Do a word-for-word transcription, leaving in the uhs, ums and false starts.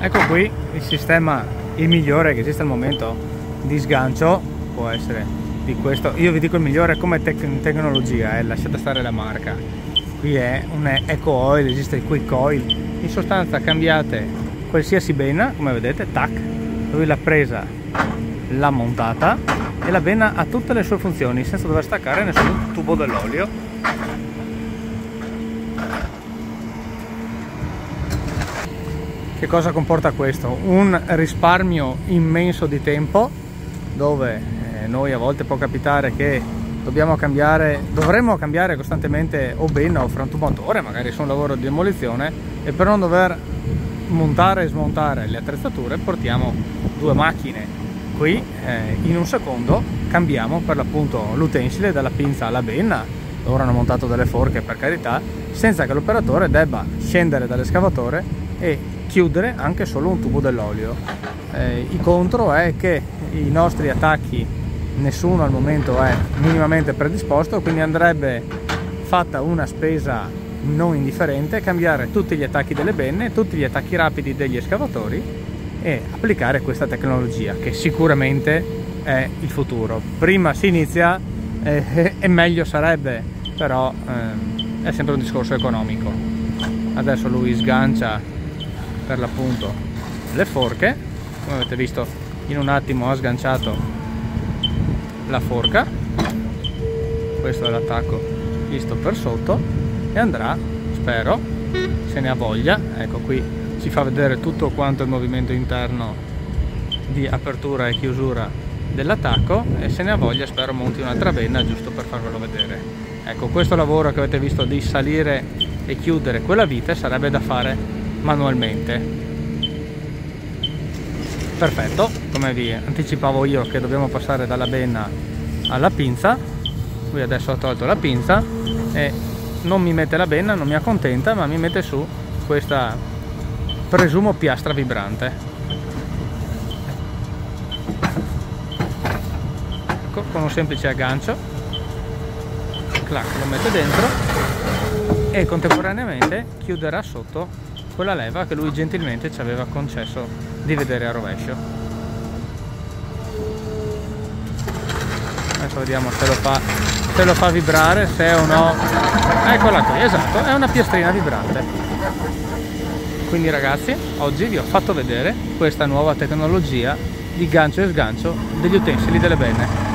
Ecco qui il sistema, il migliore che esiste al momento di sgancio, può essere di questo, io vi dico il migliore come tec tecnologia, eh, lasciate stare la marca. Qui è un Eco Oil, esiste il Quick Oil, in sostanza cambiate qualsiasi benna, come vedete, tac, lui l'ha presa, l'ha montata e la benna ha tutte le sue funzioni senza dover staccare nessun tubo dell'olio. Che cosa comporta questo? Un risparmio immenso di tempo, dove eh, noi a volte può capitare che dobbiamo cambiare, dovremmo cambiare costantemente o benna o frantumatore, magari su un lavoro di demolizione, e per non dover montare e smontare le attrezzature portiamo due macchine. Qui eh, in un secondo cambiamo per l'appunto l'utensile dalla pinza alla benna. Ora hanno montato delle forche, per carità, senza che l'operatore debba scendere dall'escavatore e chiudere anche solo un tubo dell'olio. Eh, il contro è che i nostri attacchi, nessuno al momento è minimamente predisposto, quindi andrebbe fatta una spesa non indifferente, cambiare tutti gli attacchi delle benne, tutti gli attacchi rapidi degli escavatori e applicare questa tecnologia che sicuramente è il futuro. Prima si inizia eh, e meglio sarebbe, però eh, è sempre un discorso economico. Adesso lui sgancia per l'appunto le forche, come avete visto in un attimo ha sganciato la forca, questo è l'attacco visto per sotto, e andrà, spero, se ne ha voglia, ecco qui si fa vedere tutto quanto il movimento interno di apertura e chiusura dell'attacco, e se ne ha voglia spero monti un'altra benna giusto per farvelo vedere. Ecco, questo lavoro che avete visto di salire e chiudere quella vite sarebbe da fare manualmente. Perfetto, come vi anticipavo io che dobbiamo passare dalla benna alla pinza. Lui adesso ha tolto la pinza e non mi mette la benna, non mi accontenta, ma mi mette su questa, presumo, piastra vibrante. Ecco, con un semplice aggancio, clac, lo mette dentro e contemporaneamente chiuderà sotto quella leva che lui gentilmente ci aveva concesso di vedere a rovescio. Adesso vediamo se lo fa, se lo fa vibrare, se o no. Eccola qui, esatto, è una piastrina vibrante. Quindi ragazzi, oggi vi ho fatto vedere questa nuova tecnologia di gancio e sgancio degli utensili delle benne.